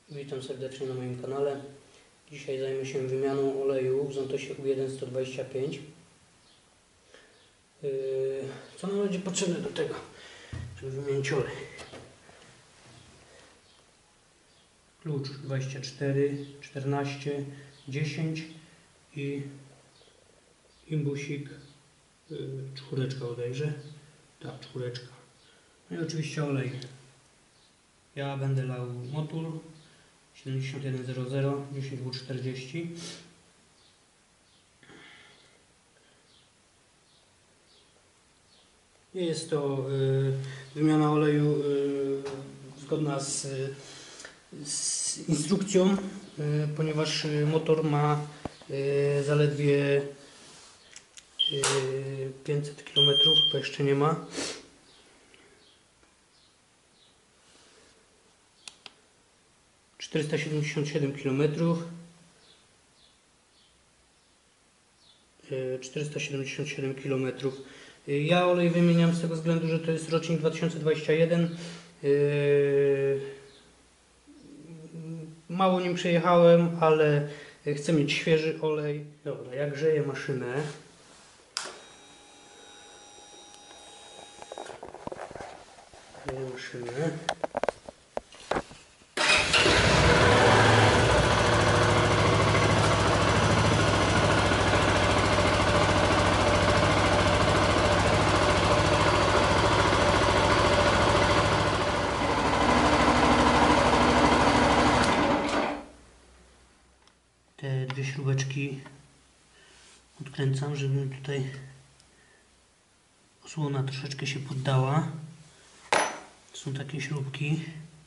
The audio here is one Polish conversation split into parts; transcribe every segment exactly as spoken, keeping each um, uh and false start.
Witam serdecznie na moim kanale. Dzisiaj zajmę się wymianą oleju w Zontosie U jeden sto dwadzieścia pięć. Co nam będzie potrzebne do tego, żeby wymienić olej? Klucz dwadzieścia cztery, czternaście, dziesięć i imbusik, czwóreczka bodajże. Tak, czwóreczka. No i oczywiście olej. Ja będę lał Motul siedemdziesiąt jeden zero zero dziesięć W czterdzieści. Jest to y, wymiana oleju y, zgodna z, z instrukcją, y, ponieważ motor ma y, zaledwie y, pięćset kilometrów, bo jeszcze nie ma. czterysta siedemdziesiąt siedem kilometrów. czterysta siedemdziesiąt siedem kilometrów. Ja olej wymieniam z tego względu, że to jest rocznik dwa tysiące dwudziesty pierwszy. Mało nim przejechałem, ale chcę mieć świeży olej. Dobra, jak grzeję maszynę. Grzeję maszynę. Te dwie śrubeczki odkręcam, żeby tutaj osłona troszeczkę się poddała. Są takie śrubki.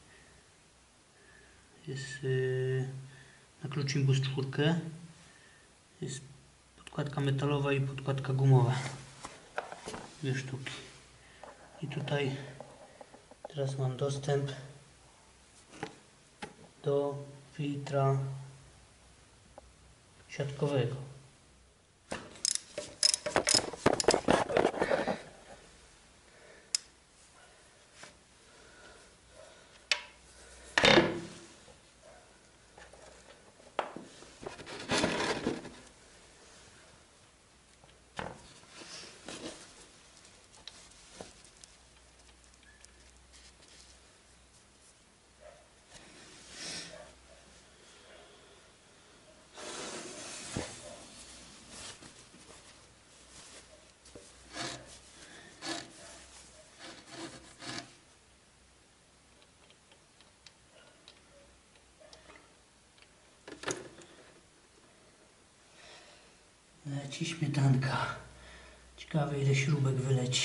Jest yy, na klucz imbus czwórkę. Jest podkładka metalowa i podkładka gumowa. Dwie sztuki. I tutaj teraz mam dostęp do filtra siatkowego. Leci śmietanka. Ciekawe, ile śrubek wyleci.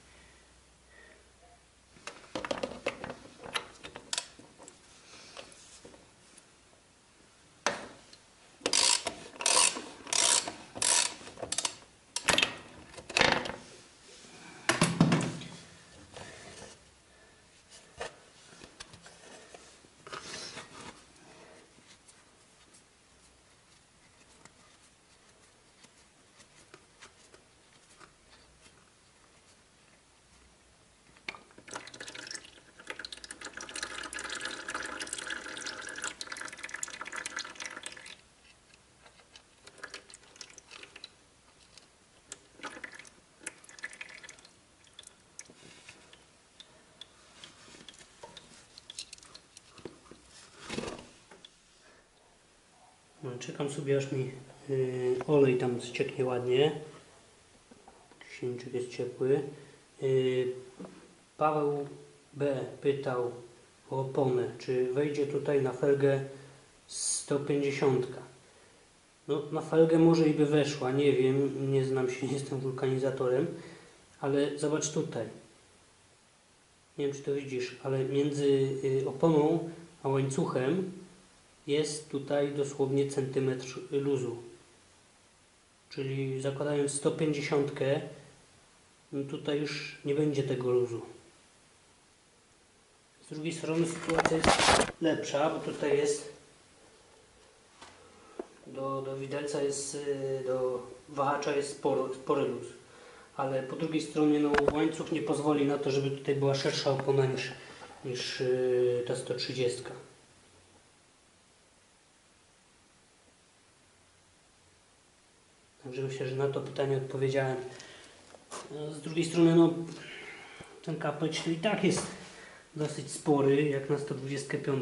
Czekam sobie, aż mi yy, olej tam zcieknie ładnie. Silniczek jest ciepły. Yy, Paweł B. pytał o oponę, czy wejdzie tutaj na felgę sto pięćdziesiąt. No, na felgę może i by weszła, nie wiem, nie znam się, nie jestem wulkanizatorem, ale zobacz tutaj. Nie wiem, czy to widzisz, ale między yy, oponą a łańcuchem jest tutaj dosłownie centymetr luzu. Czyli zakładając sto pięćdziesiąt, no tutaj już nie będzie tego luzu. Z drugiej strony sytuacja jest lepsza, bo tutaj jest do, do widelca jest, do wahacza jest spory, spory luz. Ale po drugiej stronie no, łańcuch nie pozwoli na to, żeby tutaj była szersza opona niż, niż ta sto trzydzieści. Także myślę, że na to pytanie odpowiedziałem. Z drugiej strony, no, ten kapeć i tak jest dosyć spory, jak na sto dwudziestkę pięć.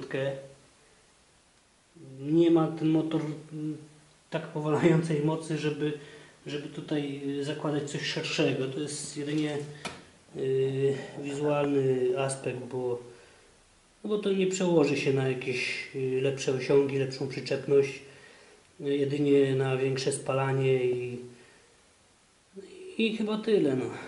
Nie ma ten motor tak powalającej mocy, żeby, żeby tutaj zakładać coś szerszego. To jest jedynie yy, wizualny aspekt, bo, bo to nie przełoży się na jakieś lepsze osiągi, lepszą przyczepność, jedynie na większe spalanie i, i chyba tyle. No.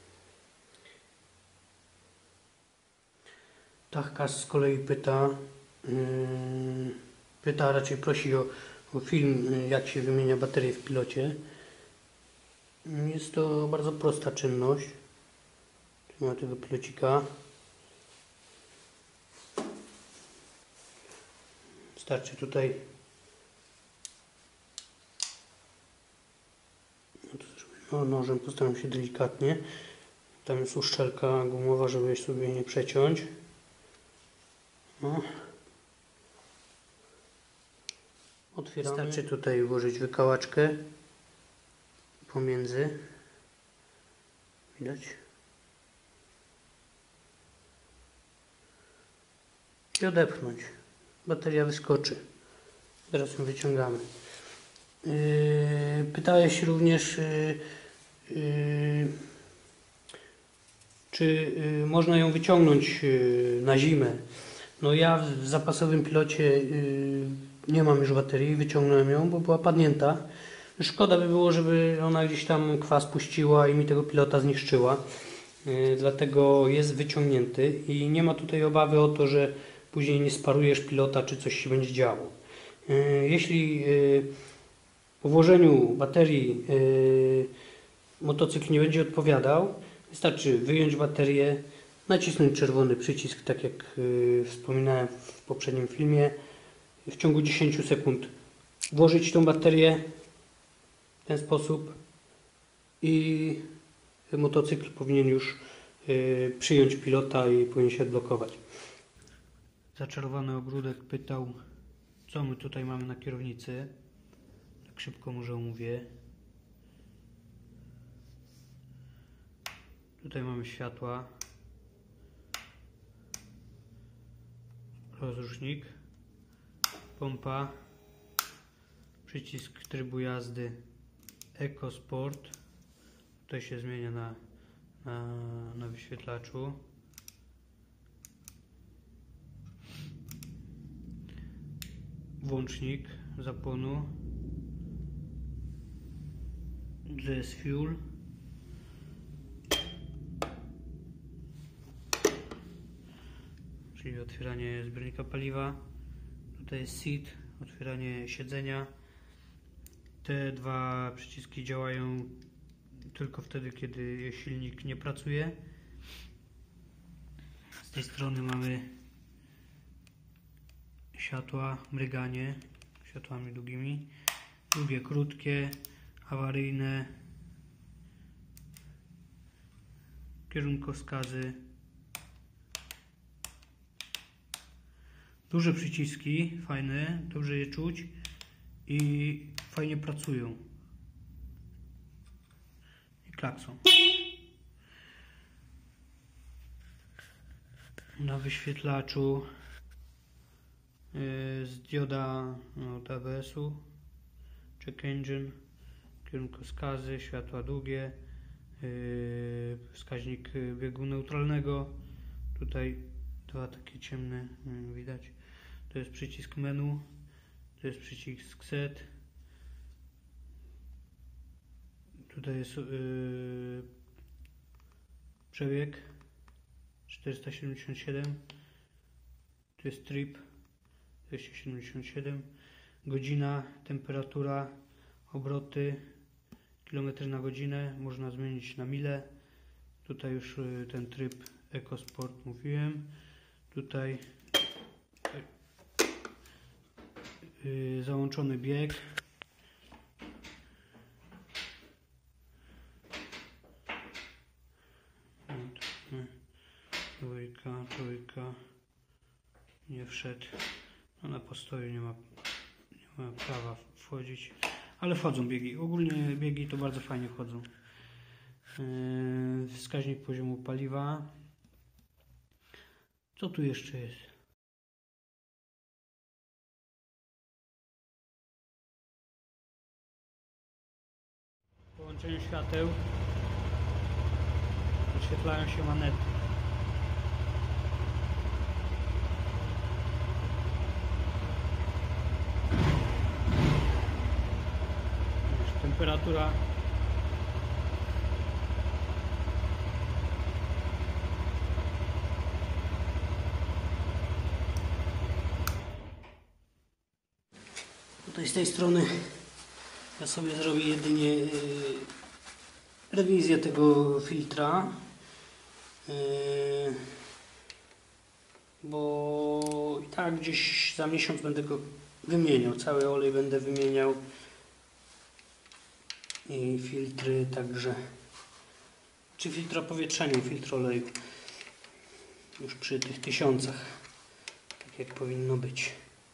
Tachkas z kolei pyta, yy, pyta, raczej prosi o, o film, jak się wymienia baterię w pilocie. Jest to bardzo prosta czynność. Tu mamy tego pilocika. Wystarczy tutaj no, nożem postaram się delikatnie. Tam jest uszczelka gumowa, żeby sobie nie przeciąć. No. Otwieramy. Wystarczy tutaj włożyć wykałaczkę pomiędzy. Widać? I odepchnąć. Bateria wyskoczy. Teraz ją wyciągamy. Yy, pytałeś również, yy, yy, czy yy, można ją wyciągnąć yy, na zimę. No ja w zapasowym pilocie yy, nie mam już baterii, wyciągnąłem ją, bo była padnięta. Szkoda by było, żeby ona gdzieś tam kwas puściła i mi tego pilota zniszczyła. Yy, dlatego jest wyciągnięty i nie ma tutaj obawy o to, że później nie sparujesz pilota, czy coś się będzie działo. Yy, jeśli yy, po włożeniu baterii yy, motocykl nie będzie odpowiadał, wystarczy wyjąć baterię, nacisnąć czerwony przycisk, tak jak yy, wspominałem w poprzednim filmie, w ciągu dziesięciu sekund włożyć tą baterię w ten sposób i motocykl powinien już yy, przyjąć pilota i powinien się odblokować. Zaczarowany ogródek pytał, co my tutaj mamy na kierownicy. Tak szybko może omówię. Tutaj mamy światła, rozrusznik, pompa, przycisk trybu jazdy EcoSport. Tutaj się zmienia na, na, na wyświetlaczu. Włącznik zapłonu, G S Fuel, czyli otwieranie zbiornika paliwa. Tutaj jest seat, otwieranie siedzenia. Te dwa przyciski działają tylko wtedy, kiedy silnik nie pracuje. Z tej strony mamy światła, mryganie światłami długimi, długie, krótkie, awaryjne, kierunkowskazy, duże przyciski, fajne, dobrze je czuć i fajnie pracują. I klakson. Na wyświetlaczu z dioda no, A B S-u, check engine, kierunkowskazy, światła długie, yy, wskaźnik biegu neutralnego. Tutaj dwa takie ciemne yy, widać. To jest przycisk menu, to jest przycisk set. Tutaj jest yy, przebieg czterysta siedemdziesiąt siedem, tu jest trip dwieście siedemdziesiąt siedem, godzina, temperatura, obroty, kilometry na godzinę, można zmienić na mile. Tutaj już ten tryb EcoSport mówiłem. Tutaj yy, załączony bieg. Dwójka, trójka, nie wszedł. No na postoju nie ma, nie ma prawa wchodzić. ale wchodzą biegi. Ogólnie biegi to bardzo fajnie wchodzą. Yy, wskaźnik poziomu paliwa. Co tu jeszcze jest? Połączeniu świateł wyświetlają się manety. Już temperatura tutaj z tej strony ja sobie zrobię jedynie yy, rewizję tego filtra, yy, bo i tak gdzieś za miesiąc będę go wymieniał, cały olej będę wymieniał i filtry także, czy filtr powietrzenia, filtr oleju już przy tych tysiącach, tak jak powinno być.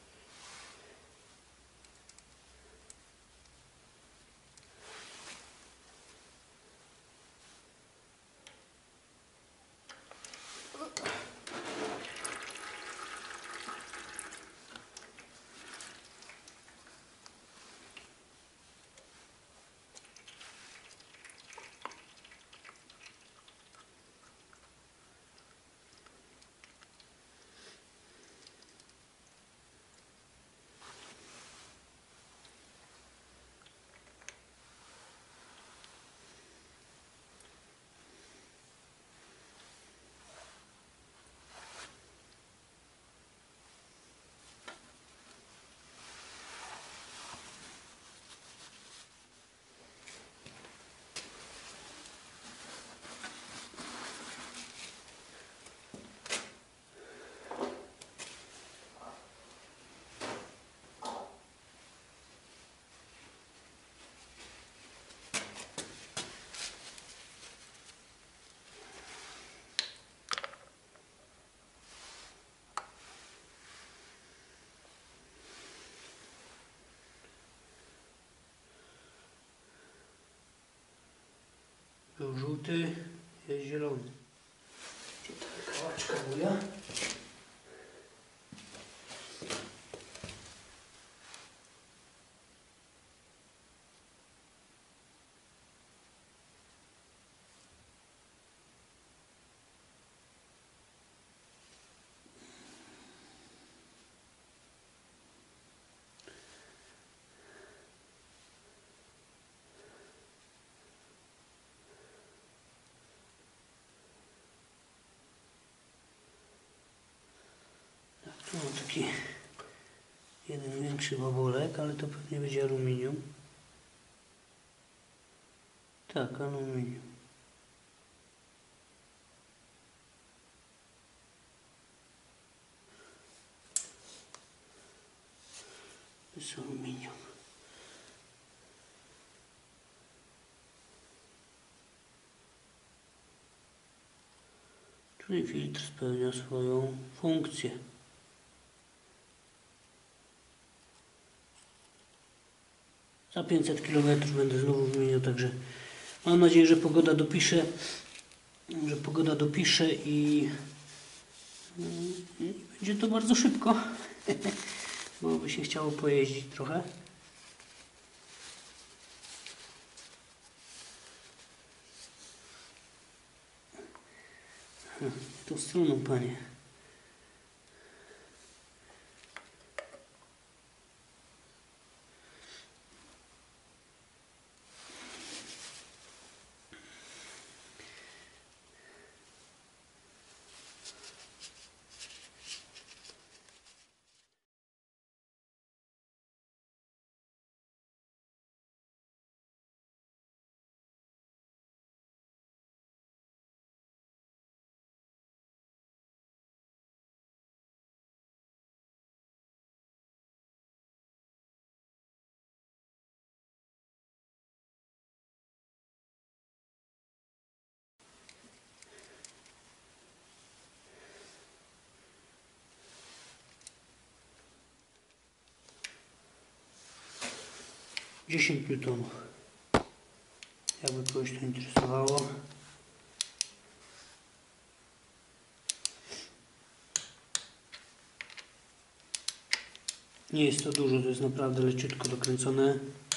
Był żółty, jest zielony. Tutaj kałaczka buja. Tu mam taki jeden większy bobulek, ale to pewnie będzie aluminium. Tak, aluminium. To jest aluminium. Czyli filtr spełnia swoją funkcję. Za pięćset kilometrów będę znowu wymieniał, także mam nadzieję, że pogoda dopisze, że pogoda dopisze i, i będzie to bardzo szybko, bo by się chciało pojeździć trochę. Tą stroną, panie. dziesięć newtonów. Jakby kogoś to interesowało. Nie jest to dużo, to jest naprawdę leciutko dokręcone.